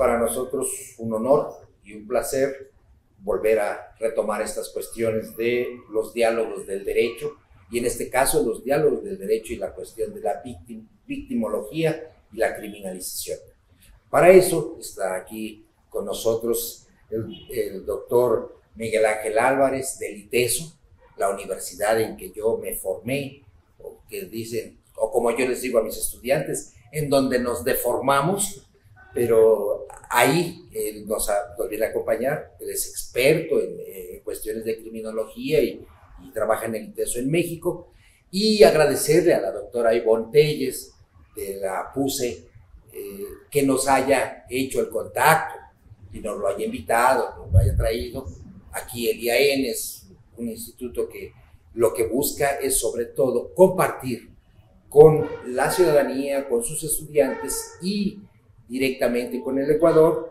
para nosotros un honor y un placer volver a retomar estas cuestiones de los diálogos del derecho, y en este caso los diálogos del derecho y la cuestión de la victimología y la criminalización. Para eso está aquí con nosotros el doctor Miguel Ángel Álvarez del ITESO, la universidad en que yo me formé, o que dicen, o como yo les digo a mis estudiantes, en donde nos deformamos, pero ahí él nos viene a acompañar. Él es experto en cuestiones de criminología y trabaja en el ITESO en México. Y agradecerle a la doctora Ivonne Telles de la PUCE que nos haya hecho el contacto y nos lo haya invitado, nos lo haya traído. Aquí el IAEN es un instituto que lo que busca es sobre todo compartir con la ciudadanía, con sus estudiantes y directamente con el Ecuador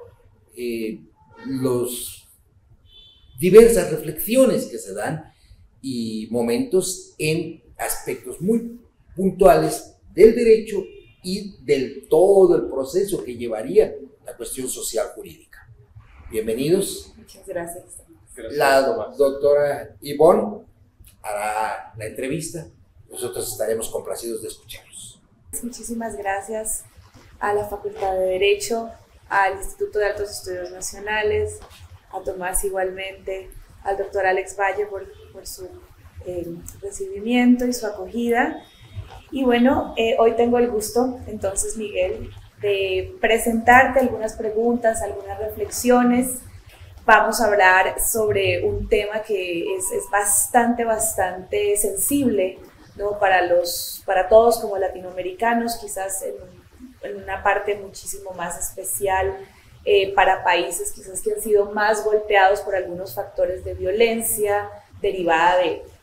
las diversas reflexiones que se dan y momentos en aspectos muy puntuales del derecho y del todo el proceso que llevaría la cuestión social jurídica. Bienvenidos. Muchas gracias. La doctora Ivonne hará la entrevista. Nosotros estaremos complacidos de escucharlos. Muchísimas gracias a la Facultad de Derecho, al Instituto de Altos Estudios Nacionales, a Tomás igualmente, al doctor Alex Valle por su recibimiento y su acogida. Y bueno, hoy tengo el gusto, entonces, Miguel, de presentarte algunas preguntas, algunas reflexiones. Vamos a hablar sobre un tema que es bastante sensible, ¿no? Para todos como latinoamericanos, quizás en una parte muchísimo más especial para países quizás que han sido más golpeados por algunos factores de violencia derivada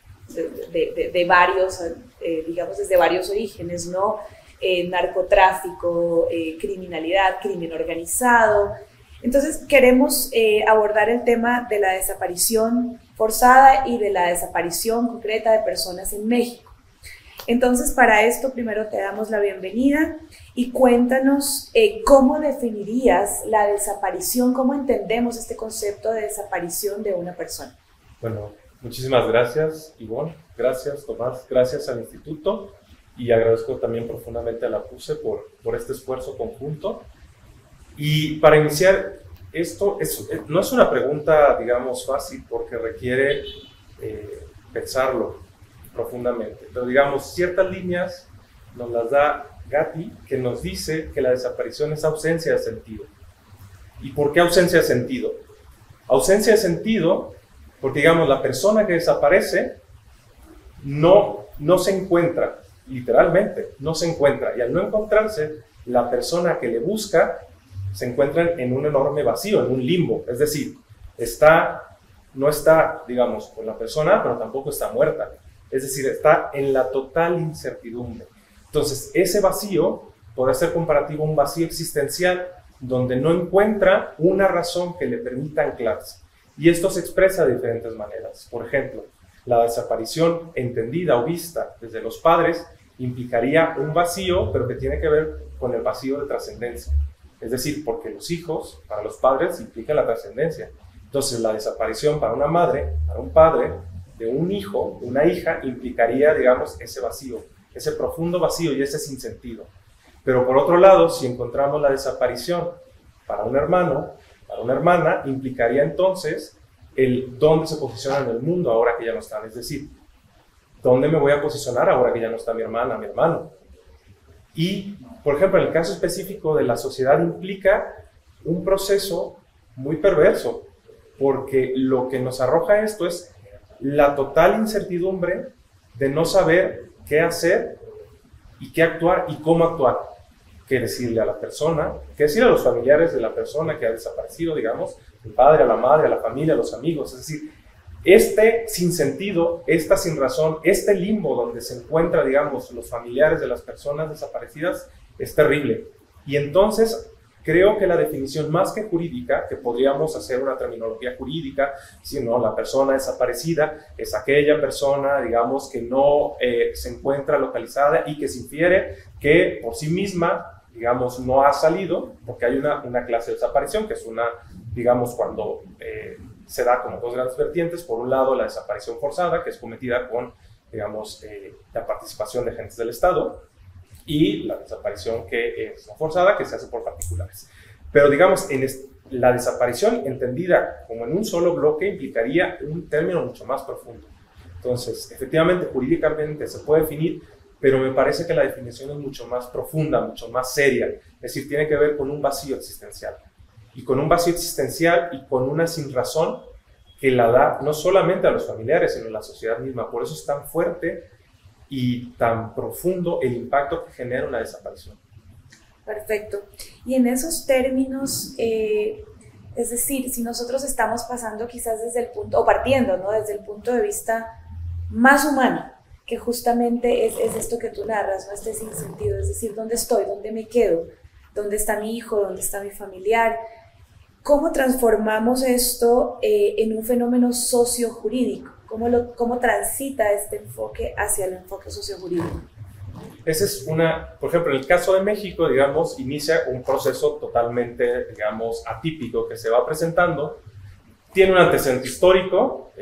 de varios, digamos, desde varios orígenes, ¿no? Narcotráfico, criminalidad, crimen organizado. Entonces queremos abordar el tema de la desaparición forzada y de la desaparición concreta de personas en México. Entonces, para esto primero te damos la bienvenida y cuéntanos cómo definirías la desaparición, cómo entendemos este concepto de desaparición de una persona. Bueno, muchísimas gracias, Ivonne, gracias, Tomás, gracias al Instituto y agradezco también profundamente a la PUCE por este esfuerzo conjunto. Y para iniciar, esto no es una pregunta, digamos, fácil porque requiere pensarlo profundamente, pero digamos, ciertas líneas nos las da Gatti, que nos dice que la desaparición es ausencia de sentido. ¿Y por qué ausencia de sentido? Ausencia de sentido porque, digamos, la persona que desaparece no se encuentra, literalmente, no se encuentra, y al no encontrarse, la persona que le busca se encuentra en un enorme vacío, en un limbo, es decir, no está, digamos, con la persona, pero tampoco está muerta. Es decir, está en la total incertidumbre. Entonces, ese vacío puede ser comparativo a un vacío existencial donde no encuentra una razón que le permita anclarse. Y esto se expresa de diferentes maneras. Por ejemplo, la desaparición entendida o vista desde los padres implicaría un vacío, pero que tiene que ver con el vacío de trascendencia. Es decir, porque los hijos, para los padres, implican la trascendencia. Entonces, la desaparición para una madre, para un padre, de un hijo, una hija, implicaría, digamos, ese vacío, ese profundo vacío y ese sinsentido. Pero por otro lado, si encontramos la desaparición para un hermano, para una hermana, implicaría entonces el dónde se posiciona en el mundo ahora que ya no están. Es decir, ¿dónde me voy a posicionar ahora que ya no está mi hermana, mi hermano? Y, por ejemplo, en el caso específico de la sociedad implica un proceso muy perverso, porque lo que nos arroja esto es la total incertidumbre de no saber qué hacer y qué actuar y cómo actuar. Qué decirle a la persona, qué decirle a los familiares de la persona que ha desaparecido, digamos, el padre, a la madre, a la familia, a los amigos. Es decir, este sinsentido, esta sinrazón, este limbo donde se encuentran, digamos, los familiares de las personas desaparecidas es terrible. Y entonces creo que la definición más que jurídica, que podríamos hacer una terminología jurídica, sino la persona desaparecida es aquella persona, digamos, que no se encuentra localizada y que se infiere que por sí misma digamos, no ha salido, porque hay una clase de desaparición, que es digamos, cuando se da como dos grandes vertientes. Por un lado, la desaparición forzada, que es cometida con, digamos, la participación de agentes del Estado, y la desaparición que es no forzada, que se hace por particulares. Pero, digamos, la desaparición entendida como en un solo bloque implicaría un término mucho más profundo. Entonces, efectivamente, jurídicamente se puede definir, pero me parece que la definición es mucho más profunda, mucho más seria. Es decir, tiene que ver con un vacío existencial. Y con un vacío existencial y con una sinrazón que la da no solamente a los familiares, sino a la sociedad misma. Por eso es tan fuerte y tan profundo el impacto que genera una desaparición. Perfecto. Y en esos términos, es decir, si nosotros estamos pasando quizás desde el punto, o partiendo, ¿no?, desde el punto de vista más humano, que justamente es esto que tú narras, ¿no?, este sinsentido, es decir, ¿dónde estoy? ¿Dónde me quedo? ¿Dónde está mi hijo? ¿Dónde está mi familiar? ¿Cómo transformamos esto en un fenómeno sociojurídico? ¿Cómo transita este enfoque hacia el enfoque sociojurídico? Esa es por ejemplo, en el caso de México, digamos, inicia un proceso totalmente, digamos, atípico que se va presentando. Tiene un antecedente histórico,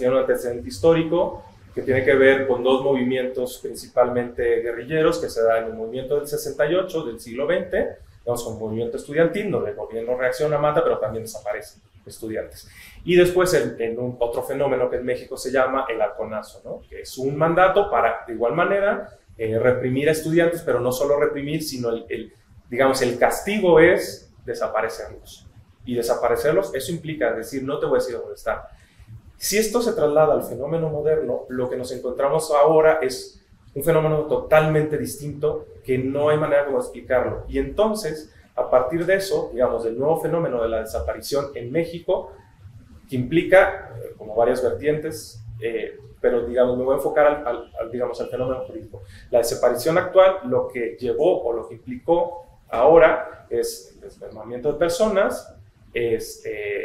que tiene que ver con dos movimientos principalmente guerrilleros que se dan en el movimiento del 68 del siglo XX, digamos, con el movimiento estudiantil, donde el gobierno reacciona, mata, pero también desaparecen estudiantes. Y después en otro fenómeno que en México se llama el halconazo, ¿no?, que es un mandato para, de igual manera, reprimir a estudiantes, pero no solo reprimir, sino digamos, el castigo es desaparecerlos. Y desaparecerlos, eso implica decir, no te voy a decir dónde están. Si esto se traslada al fenómeno moderno, lo que nos encontramos ahora es un fenómeno totalmente distinto que no hay manera de explicarlo. Y entonces, a partir de eso, digamos, del nuevo fenómeno de la desaparición en México, que implica como varias vertientes, pero digamos, me voy a enfocar al fenómeno jurídico. La desaparición actual, lo que llevó o lo que implicó ahora es el desmembramiento de personas, es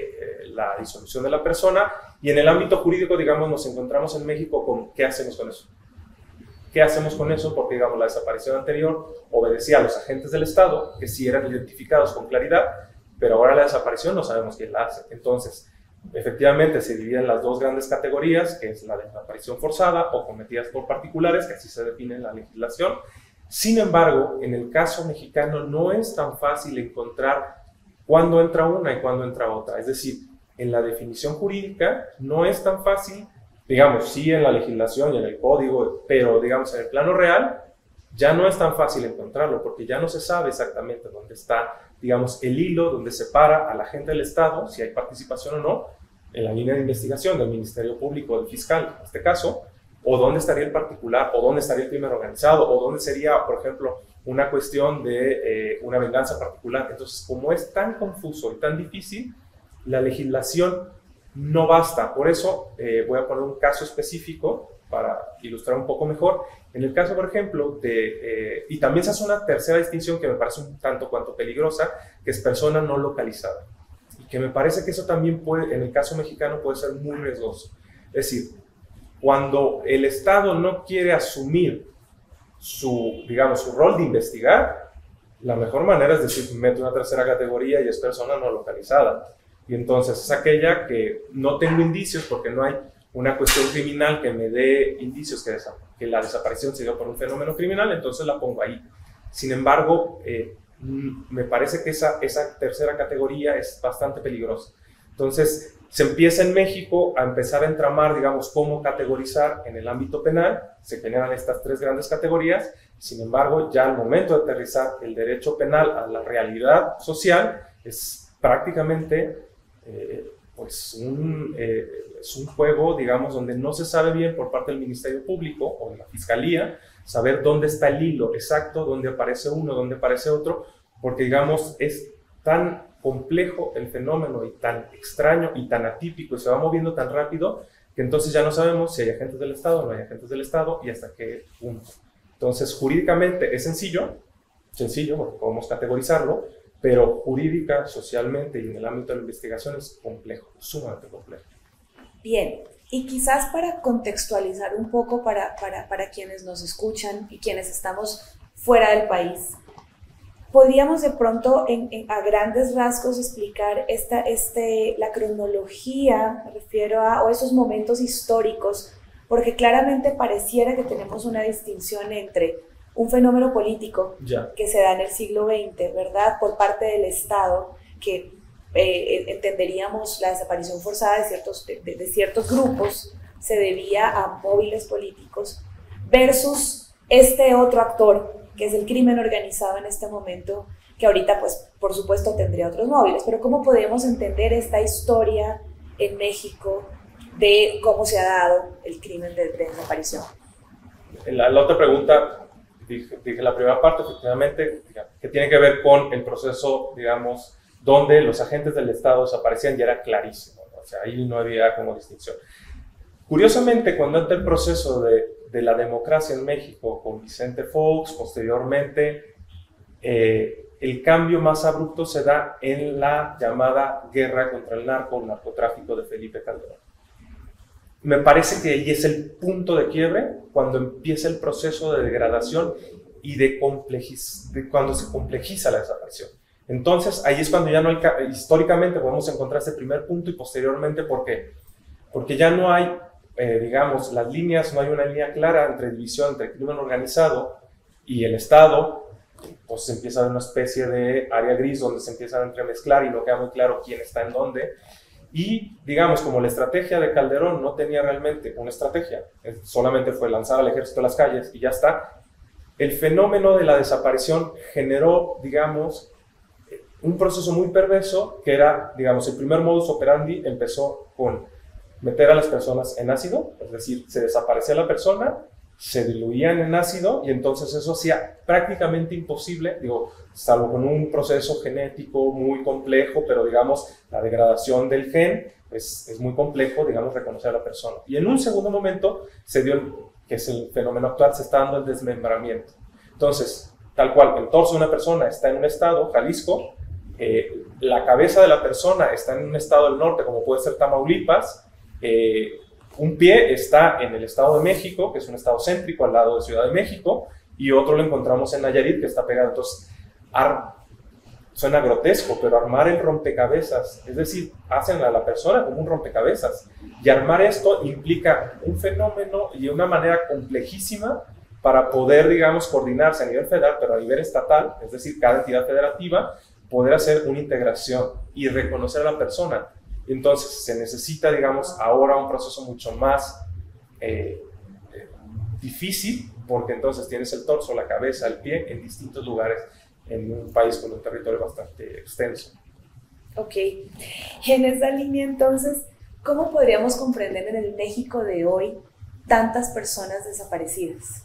la disolución de la persona, y en el ámbito jurídico, digamos, nos encontramos en México con ¿qué hacemos con eso? ¿Qué hacemos con eso? Porque, digamos, la desaparición anterior obedecía a los agentes del Estado, que sí eran identificados con claridad, pero ahora la desaparición no sabemos quién la hace. Entonces, efectivamente, se dividen las dos grandes categorías, que es la desaparición forzada o cometidas por particulares, que así se define en la legislación. Sin embargo, en el caso mexicano no es tan fácil encontrar cuándo entra una y cuándo entra otra. Es decir, en la definición jurídica no es tan fácil, digamos, sí en la legislación y en el código, pero digamos en el plano real ya no es tan fácil encontrarlo, porque ya no se sabe exactamente dónde está, digamos, el hilo donde separa a la gente del Estado, si hay participación o no, en la línea de investigación del Ministerio Público, del fiscal, en este caso, o dónde estaría el particular, o dónde estaría el crimen organizado, o dónde sería, por ejemplo, una cuestión de una venganza particular. Entonces, como es tan confuso y tan difícil, la legislación no basta. Por eso voy a poner un caso específico para ilustrar un poco mejor. En el caso, por ejemplo, y también se hace una tercera distinción que me parece un tanto cuanto peligrosa, que es persona no localizada. Y que me parece que eso también puede, en el caso mexicano, puede ser muy riesgoso. Es decir, cuando el Estado no quiere asumir su rol de investigar, la mejor manera es decir, mete una tercera categoría y es persona no localizada. Y entonces es aquella que no tengo indicios porque no hay una cuestión criminal que me dé indicios que la desaparición se dio por un fenómeno criminal, entonces la pongo ahí. Sin embargo, me parece que esa tercera categoría es bastante peligrosa. Entonces, se empieza en México a empezar a entramar, digamos, cómo categorizar en el ámbito penal, se generan estas tres grandes categorías. Sin embargo, ya al momento de aterrizar el derecho penal a la realidad social, es prácticamente es un juego, digamos, donde no se sabe bien por parte del Ministerio Público o de la Fiscalía saber dónde está el hilo exacto, dónde aparece uno, dónde aparece otro, porque, digamos, es tan complejo el fenómeno y tan extraño y tan atípico y se va moviendo tan rápido que entonces ya no sabemos si hay agentes del Estado o no hay agentes del Estado y hasta qué punto. Entonces, jurídicamente es sencillo porque podemos categorizarlo, pero jurídica, socialmente y en el ámbito de la investigación es complejo, sumamente complejo. Bien, y quizás para contextualizar un poco para quienes nos escuchan y quienes estamos fuera del país, ¿Podríamos de pronto a grandes rasgos explicar la cronología, me refiero o esos momentos históricos? Porque claramente pareciera que tenemos una distinción entre un fenómeno político que se da en el siglo XX, ¿verdad? Por parte del Estado, que entenderíamos la desaparición forzada de ciertos grupos se debía a móviles políticos, versus este otro actor, que es el crimen organizado en este momento, que ahorita, pues, por supuesto, tendría otros móviles. Pero ¿cómo podemos entender esta historia en México de cómo se ha dado el crimen de desaparición? La otra pregunta, dije la primera parte, efectivamente, que tiene que ver con el proceso, digamos, donde los agentes del Estado desaparecían, y era clarísimo, ¿no? O sea, ahí no había como distinción. Curiosamente, cuando entra el proceso de la democracia en México con Vicente Fox, posteriormente, el cambio más abrupto se da en la llamada guerra contra el narcotráfico de Felipe Calderón. Me parece que ahí es el punto de quiebre cuando empieza el proceso de degradación y de cuando se complejiza la desaparición. Entonces, ahí es cuando ya no hay, históricamente podemos encontrar ese primer punto, y posteriormente, ¿por qué? Porque ya no hay, digamos, las líneas, no hay una línea clara entre división entre el crimen organizado y el Estado. Pues se empieza a ver una especie de área gris donde se empiezan a entremezclar y no queda muy claro quién está en dónde. Y, digamos, como la estrategia de Calderón no tenía realmente una estrategia, solamente fue lanzar al ejército a las calles y ya está, el fenómeno de la desaparición generó, digamos, un proceso muy perverso que era, digamos, el primer modus operandi empezó con meter a las personas en ácido, es decir, se desaparecía la persona, se diluían en ácido, y entonces eso hacía prácticamente imposible, digo, salvo con un proceso genético muy complejo, pero digamos, la degradación del gen es muy complejo, digamos, reconocer a la persona. Y en un segundo momento se dio, que es el fenómeno actual, se está dando el desmembramiento. Entonces, tal cual, el torso de una persona está en un estado, Jalisco, la cabeza de la persona está en un estado del norte, como puede ser Tamaulipas, un pie está en el Estado de México, que es un estado céntrico al lado de Ciudad de México, y otro lo encontramos en Nayarit, que está pegado. Entonces, suena grotesco, pero armar el rompecabezas, es decir, hacen a la persona como un rompecabezas, y armar esto implica un fenómeno y una manera complejísima para poder, digamos, coordinarse a nivel federal, pero a nivel estatal, es decir, cada entidad federativa, poder hacer una integración y reconocer a la persona. Entonces se necesita, digamos, ahora un proceso mucho más difícil, porque entonces tienes el torso, la cabeza, el pie en distintos lugares en un país con un territorio bastante extenso. Ok. En esa línea, entonces, ¿cómo podríamos comprender en el México de hoy tantas personas desaparecidas?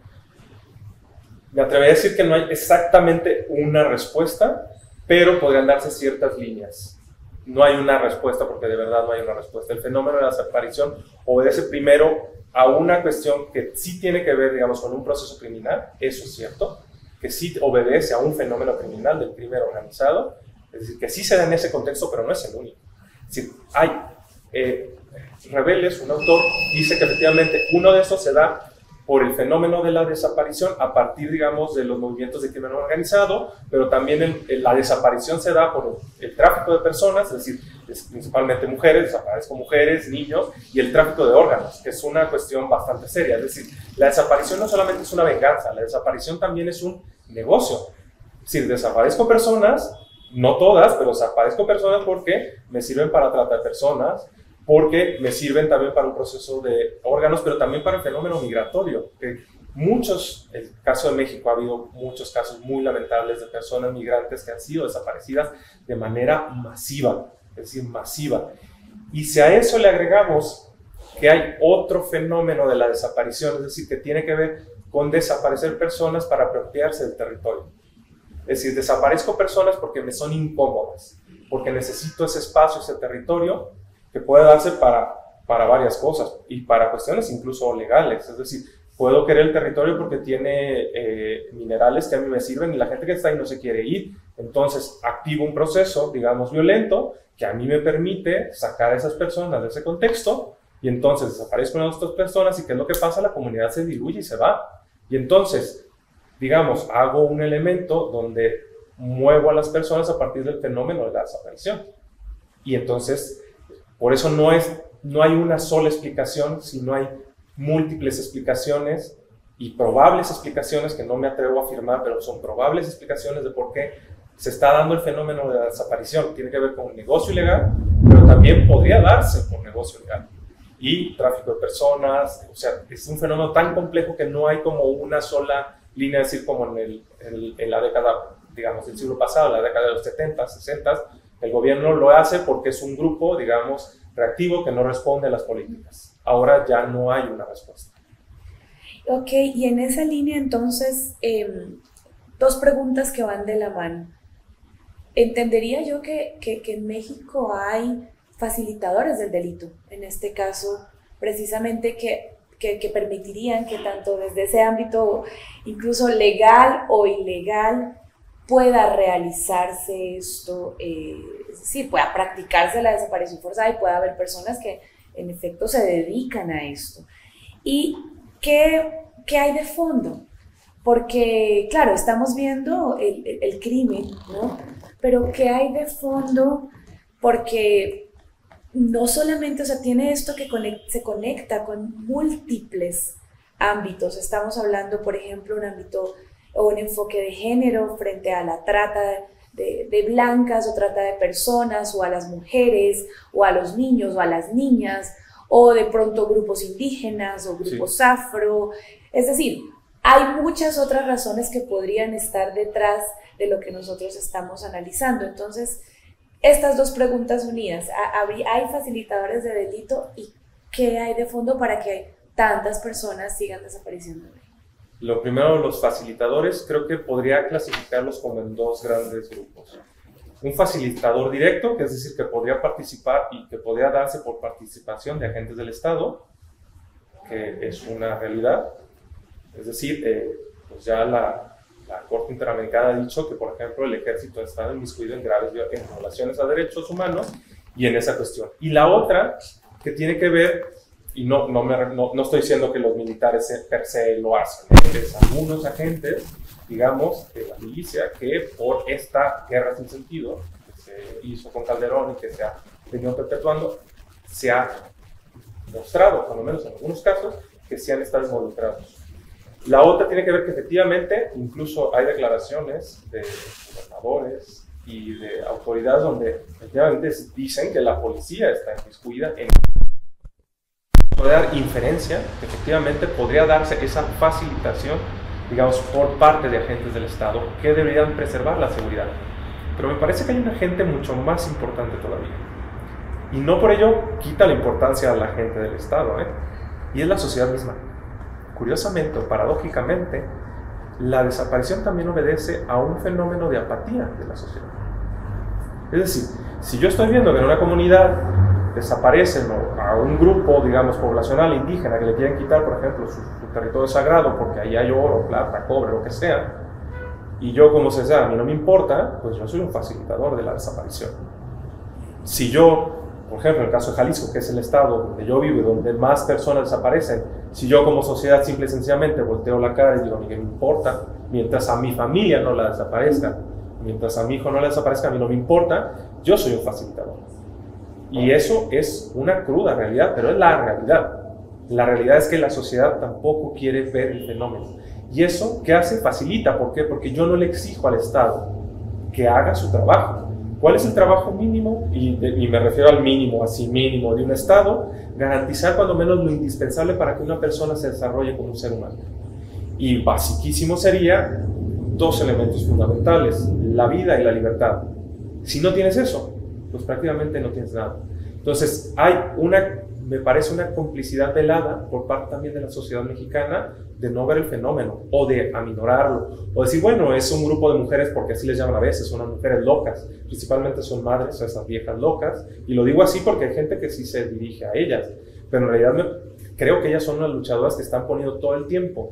Me atrevería a decir que no hay exactamente una respuesta, pero podrían darse ciertas líneas. No hay una respuesta, porque de verdad no hay una respuesta. El fenómeno de la desaparición obedece primero a una cuestión que sí tiene que ver, digamos, con un proceso criminal, eso es cierto, que sí obedece a un fenómeno criminal del crimen organizado, es decir, que sí se da en ese contexto, pero no es el único. Es decir, hay Reveles, un autor, dice que efectivamente uno de estos se da por el fenómeno de la desaparición a partir, digamos, de los movimientos de crimen organizado, pero también la desaparición se da por el tráfico de personas, es decir, principalmente mujeres, desaparecen mujeres, niños, y el tráfico de órganos, que es una cuestión bastante seria. Es decir, la desaparición no solamente es una venganza, la desaparición también es un negocio. Es decir, desaparezco personas, no todas, pero desaparezco personas porque me sirven para tratar personas, porque me sirven también para un proceso de órganos, pero también para el fenómeno migratorio. El caso de México, ha habido muchos casos muy lamentables de personas migrantes que han sido desaparecidas de manera masiva, es decir, masiva. Y si a eso le agregamos que hay otro fenómeno de la desaparición, es decir, que tiene que ver con desaparecer personas para apropiarse del territorio. Es decir, desaparezco personas porque me son incómodas, porque necesito ese espacio, ese territorio, que puede darse para varias cosas y para cuestiones incluso legales. Es decir, puedo querer el territorio porque tiene minerales que a mí me sirven y la gente que está ahí no se quiere ir. Entonces activo un proceso, digamos, violento que a mí me permite sacar a esas personas de ese contexto, y entonces desaparezco una de estas personas. ¿Y qué es lo que pasa? La comunidad se diluye y se va. Y entonces, digamos, hago un elemento donde muevo a las personas a partir del fenómeno de la desaparición. Y entonces, por eso no hay una sola explicación, sino hay múltiples explicaciones y probables explicaciones que no me atrevo a afirmar, pero son probables explicaciones de por qué se está dando el fenómeno de la desaparición. Tiene que ver con un negocio ilegal, pero también podría darse por negocio ilegal. Y tráfico de personas, o sea, es un fenómeno tan complejo que no hay como una sola línea, es decir, como en la década, digamos, del siglo pasado, la década de los 70, 60, el gobierno lo hace porque es un grupo, digamos, reactivo que no responde a las políticas. Ahora ya no hay una respuesta. Ok, y en esa línea entonces, dos preguntas que van de la mano. Entendería yo que en México hay facilitadores del delito, en este caso, precisamente que permitirían que tanto desde ese ámbito, incluso legal o ilegal, pueda realizarse esto, es decir, pueda practicarse la desaparición forzada y pueda haber personas que en efecto se dedican a esto. ¿Y qué hay de fondo? Porque, claro, estamos viendo el crimen, ¿no? Pero ¿qué hay de fondo? Porque no solamente, o sea, tiene esto que se conecta con múltiples ámbitos. Estamos hablando, por ejemplo, un ámbito o un enfoque de género frente a la trata de blancas o trata de personas o a las mujeres o a los niños o a las niñas o de pronto grupos indígenas o grupos afro. Es decir, hay muchas otras razones que podrían estar detrás de lo que nosotros estamos analizando. Entonces, estas dos preguntas unidas, ¿hay facilitadores de delito y qué hay de fondo para que tantas personas sigan desapareciendo? Lo primero, los facilitadores, creo que podría clasificarlos como en dos grandes grupos. Un facilitador directo, que es decir, que podría participar y que podría darse por participación de agentes del Estado, que es una realidad. Es decir, pues ya la Corte Interamericana ha dicho que, por ejemplo, el ejército está inmiscuido en graves violaciones a derechos humanos y en esa cuestión. Y la otra, que tiene que ver, y no estoy diciendo que los militares per se lo hacen, es algunos agentes, digamos, de la milicia, que por esta guerra sin sentido que se hizo con Calderón y que se ha venido perpetuando, se ha mostrado, por lo menos en algunos casos, que sí han estado involucrados. La otra tiene que ver que efectivamente, incluso hay declaraciones de gobernadores y de autoridades donde efectivamente dicen que la policía está inmiscuida en... Puede dar inferencia que efectivamente podría darse esa facilitación, digamos, por parte de agentes del Estado que deberían preservar la seguridad. Pero me parece que hay un agente mucho más importante todavía. Y no por ello quita la importancia a la gente del Estado, y es la sociedad misma. Curiosamente o paradójicamente, la desaparición también obedece a un fenómeno de apatía de la sociedad. Es decir, si yo estoy viendo que en una comunidad desaparecen a un grupo, digamos, poblacional indígena que le quieren quitar, por ejemplo, su territorio sagrado porque ahí hay oro, plata, cobre, lo que sea, y yo como sociedad a mí no me importa, pues yo soy un facilitador de la desaparición. Si yo, por ejemplo, en el caso de Jalisco, que es el estado donde yo vivo y donde más personas desaparecen, si yo como sociedad simple y sencillamente volteo la cara y digo, ni que me importa, mientras a mi familia no la desaparezca, mientras a mi hijo no la desaparezca, a mí no me importa, yo soy un facilitador. Y eso es una cruda realidad, pero es la realidad. La realidad es que la sociedad tampoco quiere ver el fenómeno. ¿Y eso qué hace? Facilita. ¿Por qué? Porque yo no le exijo al Estado que haga su trabajo. ¿Cuál es el trabajo mínimo? Y me refiero al mínimo, así mínimo de un Estado, garantizar cuando menos lo indispensable para que una persona se desarrolle como un ser humano. Y basiquísimo sería dos elementos fundamentales, la vida y la libertad. Si no tienes eso, pues prácticamente no tienes nada. Entonces hay me parece una complicidad velada por parte también de la sociedad mexicana de no ver el fenómeno o de aminorarlo o decir, bueno, es un grupo de mujeres, porque así les llaman a veces, son unas mujeres locas, principalmente son madres, esas viejas locas, y lo digo así porque hay gente que sí se dirige a ellas, pero en realidad creo que ellas son unas luchadoras que están poniendo todo el tiempo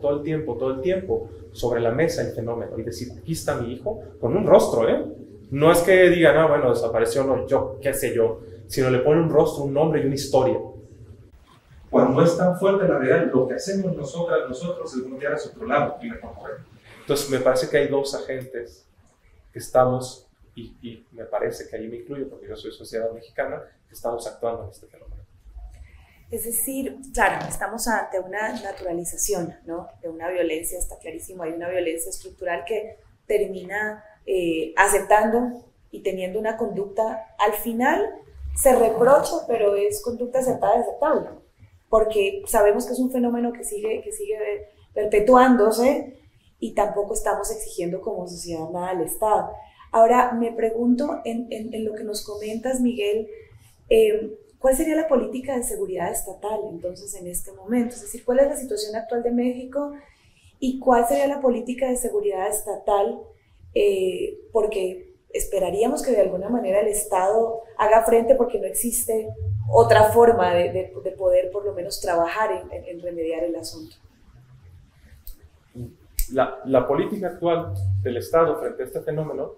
sobre la mesa el fenómeno y decir, aquí está mi hijo con un rostro, no es que digan, ah, bueno, desapareció, no, yo, qué sé yo, sino le ponen un rostro, un nombre y una historia. Cuando es tan fuerte la realidad, lo que hacemos nosotros es voltear hacia otro lado y recorrer. Entonces me parece que hay dos agentes que estamos, y me parece que ahí me incluyo porque yo soy sociedad mexicana, que estamos actuando en este fenómeno. Es decir, claro, estamos ante una naturalización, ¿no?, de una violencia, está clarísimo, hay una violencia estructural que termina aceptando y teniendo una conducta, al final se reprocha, pero es conducta aceptada y aceptable, porque sabemos que es un fenómeno que sigue perpetuándose y tampoco estamos exigiendo como sociedad nada al Estado. Ahora, me pregunto, en lo que nos comentas, Miguel, ¿cuál sería la política de seguridad estatal entonces en este momento? Es decir, ¿cuál es la situación actual de México y cuál sería la política de seguridad estatal? Porque esperaríamos que de alguna manera el Estado haga frente porque no existe otra forma de poder por lo menos trabajar en remediar el asunto. La política actual del Estado frente a este fenómeno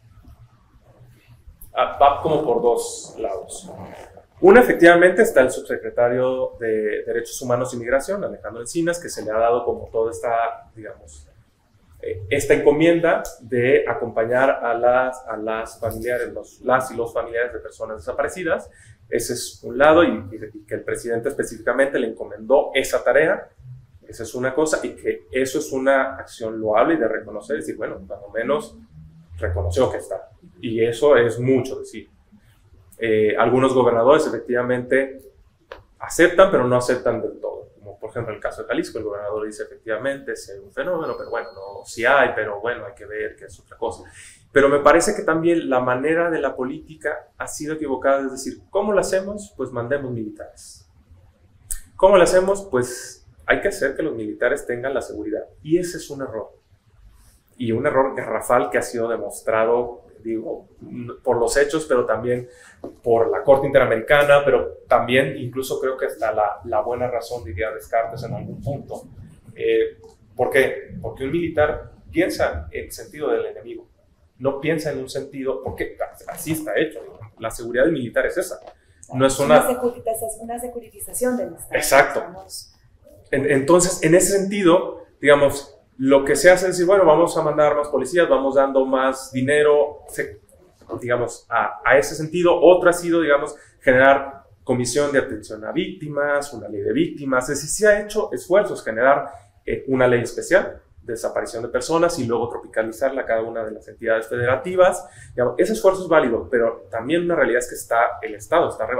va como por dos lados. Una, efectivamente, está el subsecretario de Derechos Humanos y Migración, Alejandro Encinas, que se le ha dado como toda esta, digamos, esta encomienda de acompañar a las familiares, las y los familiares de personas desaparecidas. Ese es un lado, y que el presidente específicamente le encomendó esa tarea. Esa es una cosa, y que eso es una acción loable y de reconocer, decir, bueno, por lo menos reconoció que está. Y eso es mucho decir. Algunos gobernadores efectivamente aceptan, pero no aceptan del todo. Como por ejemplo en el caso de Jalisco, el gobernador dice efectivamente es un fenómeno, pero bueno, no, sí hay, pero bueno, hay que ver que es otra cosa. Pero me parece que también la manera de la política ha sido equivocada, es decir, ¿cómo lo hacemos? Pues mandemos militares. ¿Cómo lo hacemos? Pues hay que hacer que los militares tengan la seguridad. Y ese es un error. Y un error garrafal que ha sido demostrado, digo, por los hechos, pero también por la Corte Interamericana, pero también incluso creo que hasta la buena razón, diría Descartes en algún punto. ¿Por qué? Porque un militar piensa en el sentido del enemigo, no piensa en un sentido, porque así está hecho. La seguridad del militar es esa. No es una securitización del Estado. Exacto. Entonces, en ese sentido, digamos, lo que se hace es decir, bueno, vamos a mandar más policías, vamos dando más dinero, digamos, a ese sentido. Otra ha sido, digamos, generar comisión de atención a víctimas, una ley de víctimas. Es decir, se ha hecho esfuerzos, generar una ley especial de desaparición de personas y luego tropicalizarla a cada una de las entidades federativas. Digamos, ese esfuerzo es válido, pero también una realidad es que el Estado está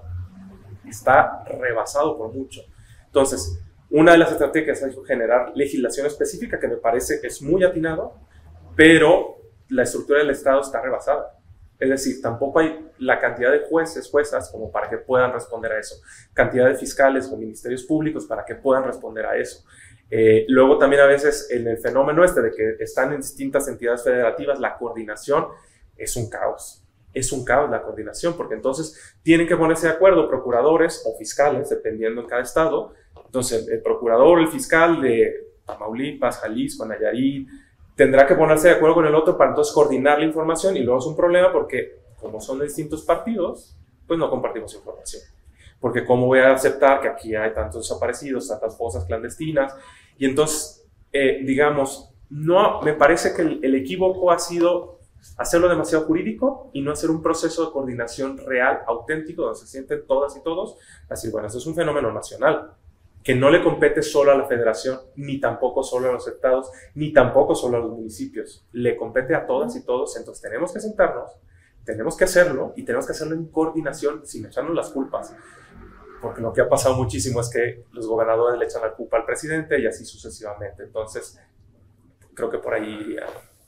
rebasado por mucho. Entonces, una de las estrategias es generar legislación específica, que me parece que es muy atinado, pero la estructura del Estado está rebasada. Es decir, tampoco hay la cantidad de jueces, juezas, como para que puedan responder a eso. Cantidad de fiscales o ministerios públicos para que puedan responder a eso. Luego también a veces en el fenómeno de que están en distintas entidades federativas, la coordinación es un caos. Es un caos la coordinación, porque entonces tienen que ponerse de acuerdo procuradores o fiscales, dependiendo en cada estado. Entonces, el procurador o el fiscal de Tamaulipas, Jalisco, Nayarit, tendrá que ponerse de acuerdo con el otro para entonces coordinar la información, y luego es un problema porque, como son de distintos partidos, pues no compartimos información. Porque ¿cómo voy a aceptar que aquí hay tantos desaparecidos, tantas fosas clandestinas? Y entonces, digamos, no, me parece que el equívoco ha sido hacerlo demasiado jurídico y no hacer un proceso de coordinación real, auténtico, donde se sienten todas y todos. Así, bueno, esto es un fenómeno nacional, que no le compete solo a la federación, ni tampoco solo a los estados, ni tampoco solo a los municipios. Le compete a todas y todos. Entonces tenemos que sentarnos, tenemos que hacerlo, y tenemos que hacerlo en coordinación, sin echarnos las culpas. Porque lo que ha pasado muchísimo es que los gobernadores le echan la culpa al presidente y así sucesivamente. Entonces, creo que por ahí iría.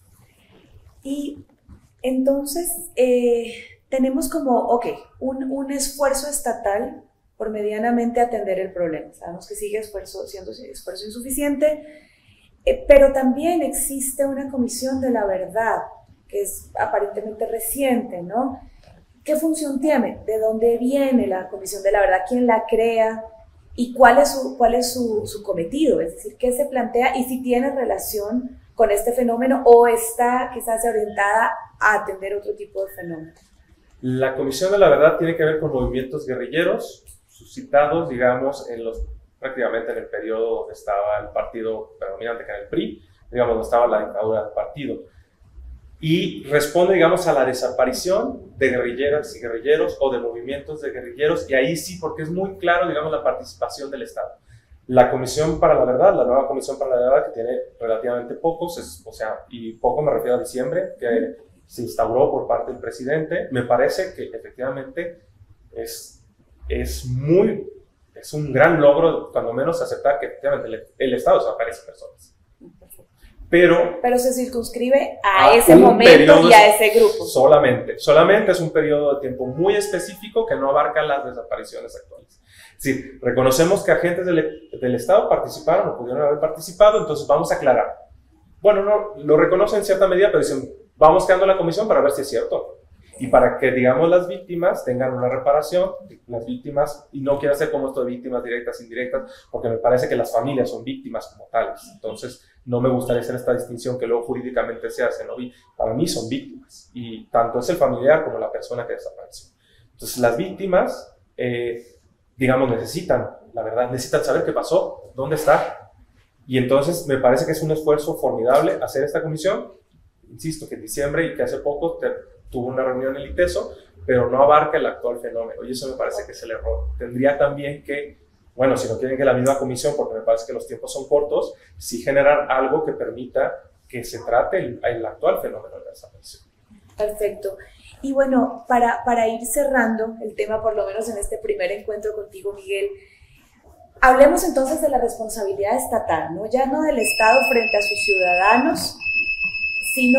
Y entonces, tenemos como, un esfuerzo estatal por medianamente atender el problema. Sabemos que sigue siendo esfuerzo insuficiente, pero también existe una comisión de la verdad, que es aparentemente reciente, ¿no? ¿Qué función tiene? ¿De dónde viene la comisión de la verdad? ¿Quién la crea? ¿Y cuál es su cometido? Es decir, ¿qué se plantea? Y si tiene relación con este fenómeno o está quizás orientada a atender otro tipo de fenómeno. La Comisión de la Verdad tiene que ver con movimientos guerrilleros suscitados, digamos, prácticamente en el periodo donde estaba el partido predominante, que era el PRI, digamos, donde estaba la dictadura del partido. y responde, digamos, a la desaparición de guerrilleras y guerrilleros o de movimientos de guerrilleros, y ahí sí, porque es muy claro, digamos, la participación del Estado. La Comisión para la Verdad, la nueva Comisión para la Verdad, que tiene relativamente pocos, o sea, y poco me refiero a diciembre, que se instauró por parte del presidente, me parece que efectivamente es un gran logro, cuando menos, aceptar que efectivamente el Estado desaparece personas. Pero se circunscribe a ese momento y a ese grupo. Solamente es un periodo de tiempo muy específico que no abarca las desapariciones actuales. Es decir, reconocemos que agentes del Estado participaron o pudieron haber participado, entonces vamos a aclarar. Bueno, no, lo reconocen en cierta medida, pero dicen, vamos creando la comisión para ver si es cierto. Y para que, digamos, las víctimas tengan una reparación, las víctimas, y no quiero hacer como esto de víctimas directas, indirectas, porque me parece que las familias son víctimas como tales. Entonces, no me gustaría hacer esta distinción que luego jurídicamente se hace, ¿no? Para mí son víctimas, y tanto es el familiar como la persona que desapareció. Entonces, las víctimas, digamos, necesitan, la verdad, necesitan saber qué pasó, dónde está. Y entonces, me parece que es un esfuerzo formidable hacer esta comisión. Insisto, que en diciembre y que hace poco tuvo una reunión en el ITESO, pero no abarca el actual fenómeno, y eso me parece que es el error. Tendría también que, bueno, si no quieren que la misma comisión, porque me parece que los tiempos son cortos, sí generar algo que permita que se trate el actual fenómeno de la desaparición. Perfecto. Y bueno, para ir cerrando el tema, por lo menos en este primer encuentro contigo, Miguel, hablemos entonces de la responsabilidad estatal, ¿no? Ya no del Estado frente a sus ciudadanos, sino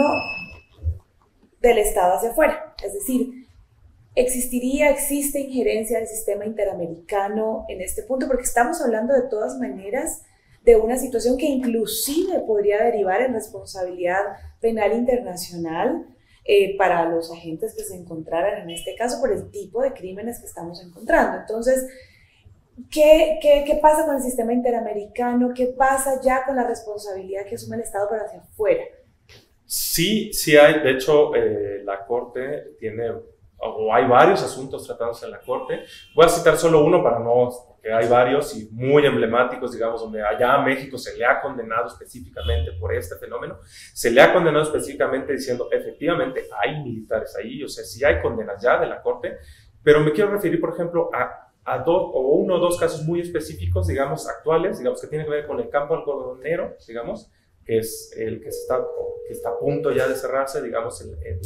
del Estado hacia afuera. Es decir, existe injerencia del sistema interamericano en este punto, porque estamos hablando de todas maneras de una situación que inclusive podría derivar en responsabilidad penal internacional para los agentes que se encontraran en este caso por el tipo de crímenes que estamos encontrando. Entonces, ¿qué pasa con el sistema interamericano? ¿Qué pasa ya con la responsabilidad que asume el Estado para hacia afuera? Sí hay, de hecho, la Corte tiene, o hay varios asuntos tratados en la Corte. Voy a citar solo uno porque hay varios y muy emblemáticos, digamos, donde allá a México se le ha condenado específicamente por este fenómeno. Se le ha condenado específicamente diciendo, efectivamente, hay militares ahí, o sea, sí hay condenas ya de la Corte, pero me quiero referir, por ejemplo, a uno o dos casos muy específicos, digamos, actuales, digamos, que tienen que ver con el campo algodonero, digamos, que es el que está a punto ya de cerrarse, digamos,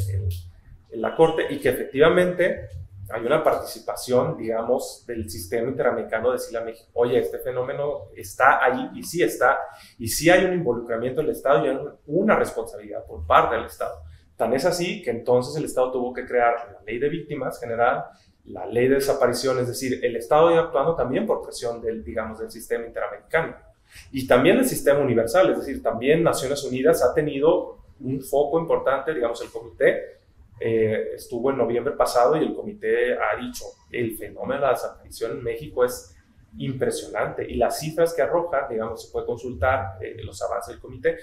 en la Corte, y que efectivamente hay una participación, digamos, del sistema interamericano de decirle a México, oye, este fenómeno está ahí, y sí está, y sí hay un involucramiento del Estado y hay una responsabilidad por parte del Estado. Tan es así que entonces el Estado tuvo que crear la ley de víctimas general, la ley de desaparición, es decir, el Estado iba actuando también por presión del sistema interamericano. Y también el sistema universal, es decir, también Naciones Unidas ha tenido un foco importante, digamos, el comité estuvo en noviembre pasado y el comité ha dicho, el fenómeno de la desaparición en México es impresionante y las cifras que arroja, digamos, se puede consultar los avances del comité,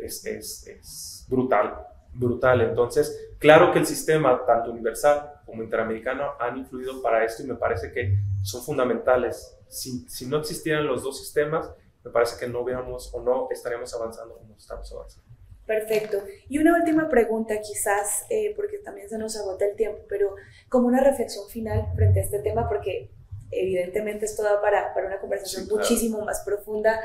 es brutal. Entonces, claro que el sistema, tanto universal como interamericano, han influido para esto y me parece que son fundamentales. Si no existieran los dos sistemas, me parece que no hubiéramos o no estaríamos avanzando como estamos avanzando. Perfecto. Y una última pregunta quizás, porque también se nos agota el tiempo, pero como una reflexión final frente a este tema, porque evidentemente esto da para una conversación sí, claro, muchísimo más profunda,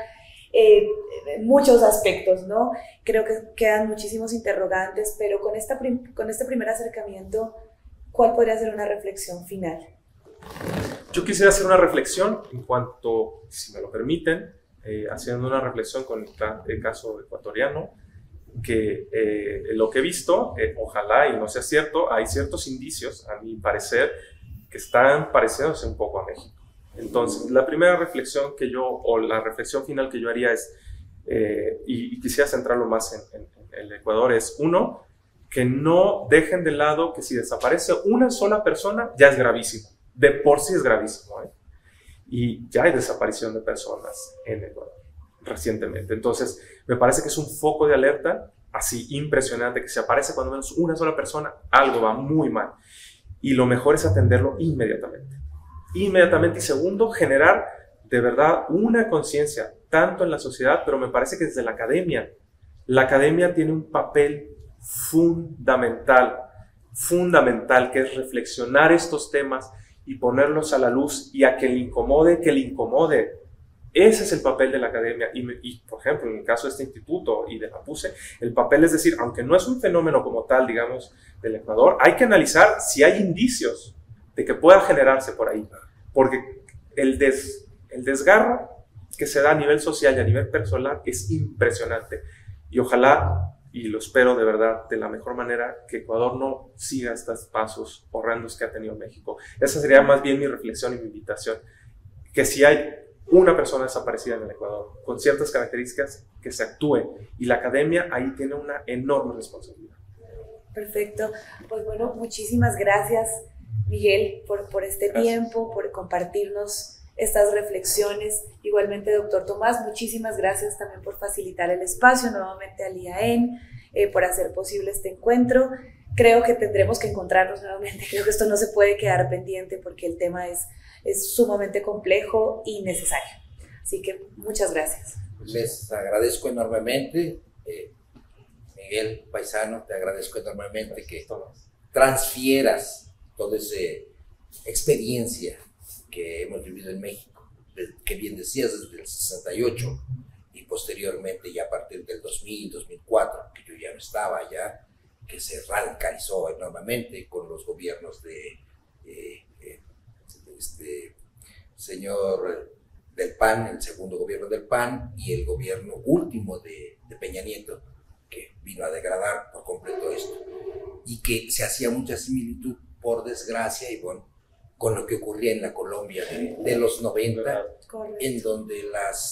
en muchos aspectos, ¿no? Creo que quedan muchísimos interrogantes, pero con este primer acercamiento, ¿cuál podría ser una reflexión final? Yo quisiera hacer una reflexión en cuanto, si me lo permiten, haciendo una reflexión con el caso ecuatoriano, que lo que he visto, ojalá y no sea cierto, hay ciertos indicios, a mi parecer, que están pareciéndose un poco a México. Entonces, la primera reflexión la reflexión final que yo haría es, y quisiera centrarlo más en el Ecuador, es uno, que no dejen de lado que si desaparece una sola persona, ya es gravísimo, de por sí es gravísimo, ¿eh? Y ya hay desaparición de personas en Ecuador recientemente. Entonces, me parece que es un foco de alerta así impresionante, que si aparece cuando menos una sola persona, algo va muy mal. Y lo mejor es atenderlo inmediatamente. Y segundo, generar de verdad una conciencia, tanto en la sociedad, pero me parece que desde la academia tiene un papel fundamental, que es reflexionar estos temas y ponerlos a la luz, y a que le incomode. Ese es el papel de la academia. Y, por ejemplo, en el caso de este instituto y de la PUCE, el papel es decir, aunque no es un fenómeno como tal, digamos, del Ecuador, hay que analizar si hay indicios de que pueda generarse por ahí. Porque el desgarro que se da a nivel social y a nivel personal es impresionante. Y ojalá, y lo espero de verdad, de la mejor manera, que Ecuador no siga estos pasos horrendos que ha tenido México. Esa sería más bien mi reflexión y mi invitación. Que si hay una persona desaparecida en el Ecuador, con ciertas características, que se actúe. Y la academia ahí tiene una enorme responsabilidad. Perfecto. Pues bueno, muchísimas gracias, Miguel, por este tiempo, por compartirnos estas reflexiones. Igualmente, doctor Tomás, muchísimas gracias también por facilitar el espacio, nuevamente al IAEN, por hacer posible este encuentro. Creo que tendremos que encontrarnos nuevamente, creo que esto no se puede quedar pendiente porque el tema es sumamente complejo y necesario. Así que muchas gracias. Les agradezco enormemente, Miguel Paisano, te agradezco enormemente que transfieras toda esa experiencia que hemos vivido en México, que bien decías, desde el 68 y posteriormente ya a partir del 2000, 2004, que yo ya no estaba allá, que se radicalizó enormemente con los gobiernos de señor del PAN, el segundo gobierno del PAN, y el gobierno último de Peña Nieto, que vino a degradar por completo esto, y que se hacía mucha similitud, por desgracia, y bueno, con lo que ocurría en la Colombia de los 90, en donde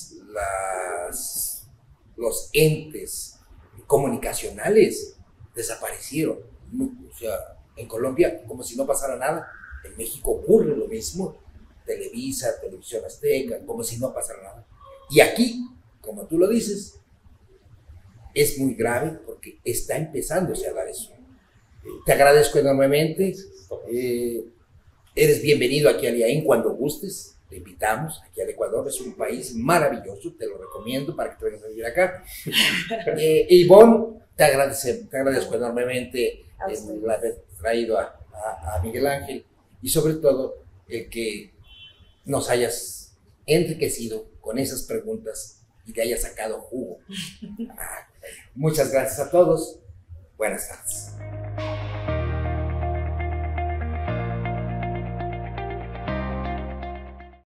los entes comunicacionales desaparecieron. O sea, en Colombia, como si no pasara nada. En México ocurre lo mismo. Televisa, Televisión Azteca, como si no pasara nada. Y aquí, como tú lo dices, es muy grave porque está empezándose a dar eso. Te agradezco enormemente. Eres bienvenido aquí al IAEN cuando gustes. Te invitamos aquí al Ecuador. Es un país maravilloso. Te lo recomiendo para que te vengas a vivir acá. Ivonne, te agradezco enormemente el haber traído a Miguel Ángel y sobre todo el que nos hayas enriquecido con esas preguntas y te hayas sacado jugo. Muchas gracias a todos. Buenas tardes.